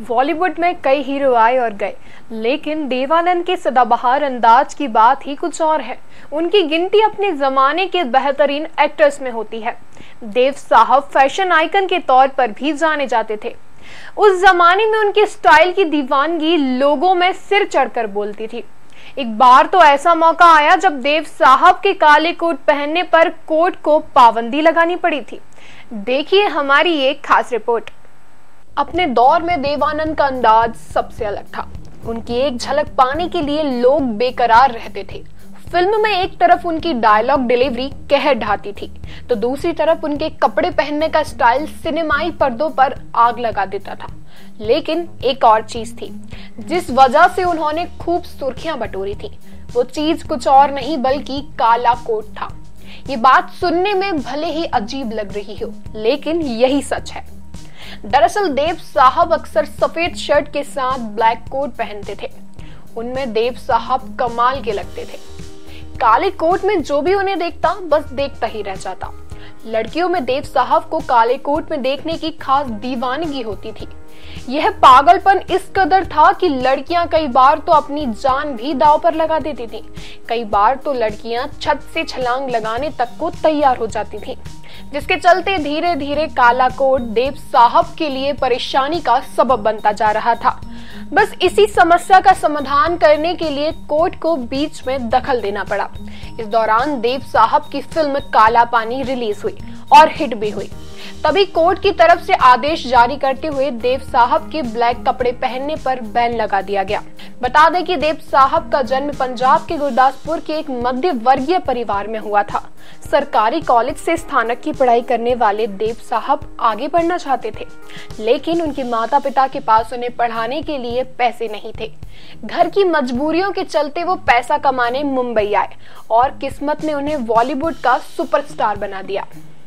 बॉलीवुड में कई हीरो आए और गए, लेकिन देव आनंद के सदाबहार अंदाज की बात ही कुछ और है। उनकी गिनती अपने जमाने के बेहतरीन एक्टर्स में होती है। देव साहब फैशन आइकन के तौर पर भी जाने जाते थे। उस जमाने में उनके स्टाइल की दीवानगी लोगों में सिर चढ़कर बोलती थी। एक बार तो ऐसा मौका आया जब देव साहब के काले कोट पहनने पर कोट को पाबंदी लगानी पड़ी थी। देखिए हमारी एक खास रिपोर्ट। अपने दौर में देव आनंद का अंदाज सबसे अलग था। उनकी एक झलक पाने के लिए लोग बेकरार रहते थे। फिल्म में एक तरफ उनकी डायलॉग डिलीवरी कहर ढाती थी, तो दूसरी तरफ उनके कपड़े पहनने का स्टाइल सिनेमाई पर्दों पर आग लगा देता था। लेकिन एक और चीज थी जिस वजह से उन्होंने खूब सुर्खियां बटोरी थी। वो चीज कुछ और नहीं बल्कि काला कोट था। ये बात सुनने में भले ही अजीब लग रही हो, लेकिन यही सच है। दरअसल देव साहब अक्सर सफेद शर्ट के साथ ब्लैक कोट पहनते थे। उनमें देव साहब कमाल के लगते थे। काले कोट में जो भी उन्हें देखता बस देखता ही रह जाता। लड़कियों में देव साहब को काले कोट में देखने की खास दीवानगी होती थी। यह पागलपन इस कदर था कि लड़कियां कई बार तो अपनी जान भी दांव पर लगा देती थी। कई बार तो लड़कियां छत से छलांग लगाने तक को तैयार हो जाती थीं, जिसके चलते धीरे धीरे काला कोट देव साहब के लिए परेशानी का सबब बनता जा रहा था। बस इसी समस्या का समाधान करने के लिए कोर्ट को बीच में दखल देना पड़ा। इस दौरान देव साहब की फिल्म काला पानी रिलीज हुई और हिट भी हुई। तभी कोर्ट की तरफ से आदेश जारी करते हुए देव साहब के ब्लैक कपड़े पहनने पर बैन लगा दिया गया। बता दें कि देव साहब का जन्म पंजाब के गुरदासपुर के एक मध्य वर्गीय परिवार में हुआ था। सरकारी कॉलेज से स्नातक की पढ़ाई करने वाले देव साहब आगे बढ़ना चाहते थे, लेकिन उनके माता पिता के पास उन्हें पढ़ाने के लिए पैसे नहीं थे। घर की मजबूरियों के चलते वो पैसा कमाने मुंबई आए और किस्मत ने उन्हें बॉलीवुड का सुपरस्टार बना दिया।